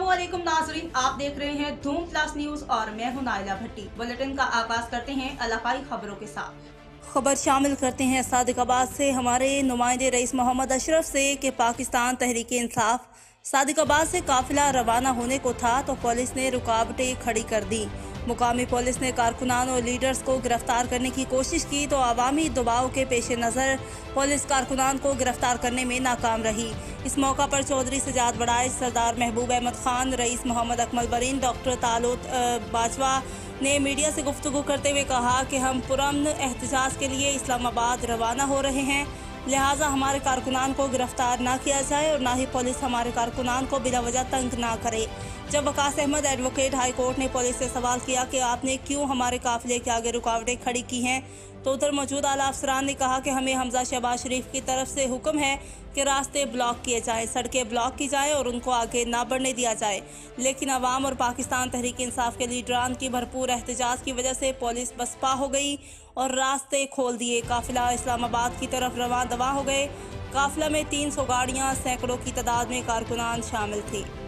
अस्सलामुअलैकुम नाज़रीन, आप देख रहे हैं धूम प्लस न्यूज और मैं हूं नाइला भट्टी। बुलेटिन का आगाज करते हैं इलाकाई खबरों के साथ। खबर शामिल करते हैं सादिकाबाद से हमारे नुमाइंदे रईस मोहम्मद अशरफ से कि पाकिस्तान तहरीक इंसाफ सादिकाबाद से काफिला रवाना होने को था तो पुलिस ने रुकावटें खड़ी कर दी। मुकामी पुलिस ने कारकुनान और लीडर्स को गिरफ्तार करने की कोशिश की तो अवामी दबाव के पेश नज़र पुलिस कारकुनान को गिरफ्तार करने में नाकाम रही। इस मौका पर चौधरी सजाद बड़ाइच, सरदार महबूब अहमद खान, रईस मोहम्मद अकमल बरीन, डॉक्टर तालुत बाजवा ने मीडिया से गुफ्तगू करते हुए कहा कि हम पुरअमन एहतजाज के लिए इस्लामाबाद रवाना हो रहे हैं, लिहाजा हमारे कारकुनान को गिरफ्तार ना किया जाए और ना ही पुलिस हमारे कारकुनान को बिला वजह तंग ना करे। जब Waqas Ahmed advocate high court ने पुलिस से सवाल किया कि आपने क्यों हमारे काफिले के आगे रुकावटें खड़ी की हैं, तो उधर मौजूद आला अफसरान ने कहा कि हमें हमजा शहबाज शरीफ की तरफ से हुक्म है कि रास्ते ब्लॉक किए जाएं, सड़कें ब्लॉक की जाएं और उनको आगे ना बढ़ने दिया जाए। लेकिन अवाम और पाकिस्तान तहरीक इंसाफ के लीडरान की भरपूर एहतजाज की वजह से पुलिस बसपा हो गई और रास्ते खोल दिए। काफिला इस्लामाबाद की तरफ रवां दवा हो गए। काफिला में 300 गाड़ियाँ, सैकड़ों की तादाद में कारकुनान शामिल थे।